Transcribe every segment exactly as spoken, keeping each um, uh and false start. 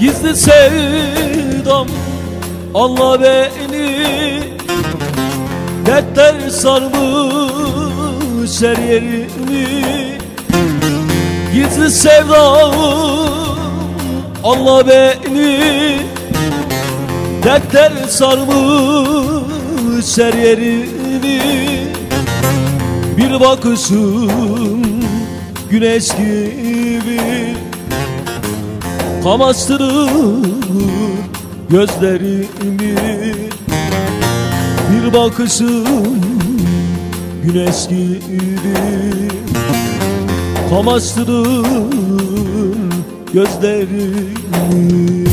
Gizli sevdam anla beni, dertler sarmış her yerini. Gizli sevdam anla beni, dertler sarmış her yerini. Bir bakışın güneş gibi kamaştırır gözlerimi. Bir bakışın güneş gibi kamaştırır gözlerimi.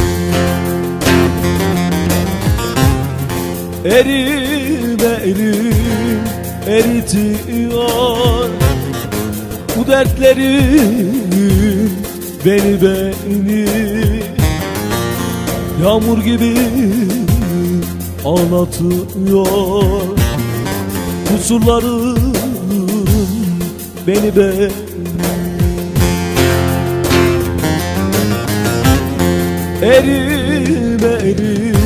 Erim erim eritiyor bu dertlerim beni beni. Yağmur gibi ağlatıyor kusurlarım beni beni. Erim erim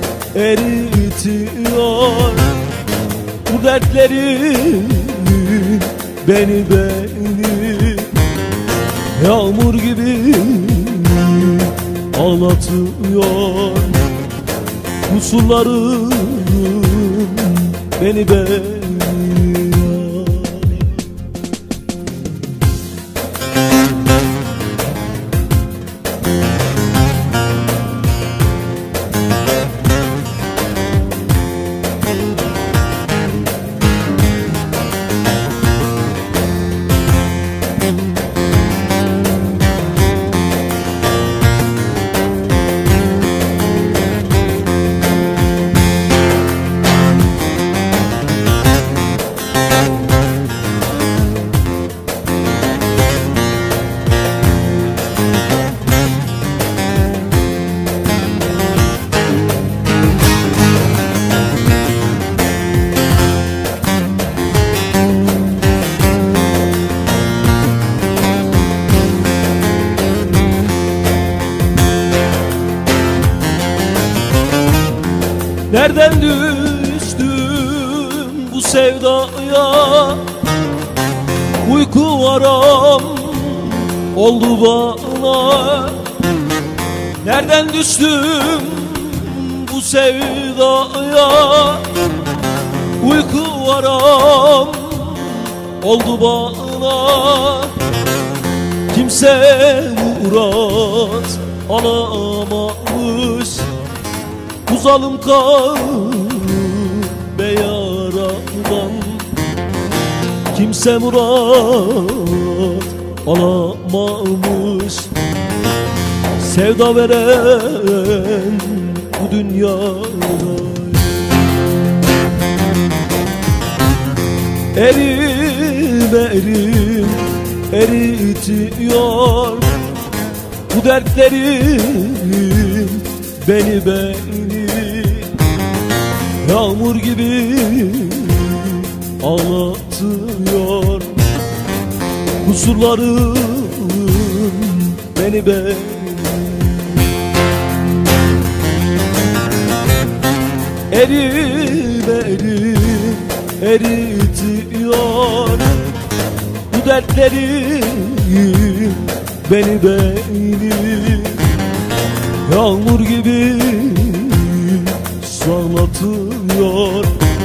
eritiyor bu dertlerim beni beni. Yağmur gibi ağlatıyor kusurlarım beni beni. Nereden düştüm bu sevdaya, uyku varam oldu bana. Nereden düştüm bu sevdaya, uyku varam oldu bana. Kimse murat alamamış bu zalim kalbe yaradan. Kimse murat alamamış sevda veren bu dünyada. Erim erim eritiyor bu dertlerim beni beni. Yağmur gibi ağlatıyor kusurlarım beni beni. Erim erim eritiyor bu dertlerim beni beni. Yağmur gibi ağlatıyor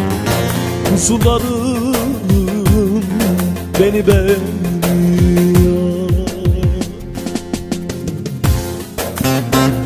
kusurlarım beni beni.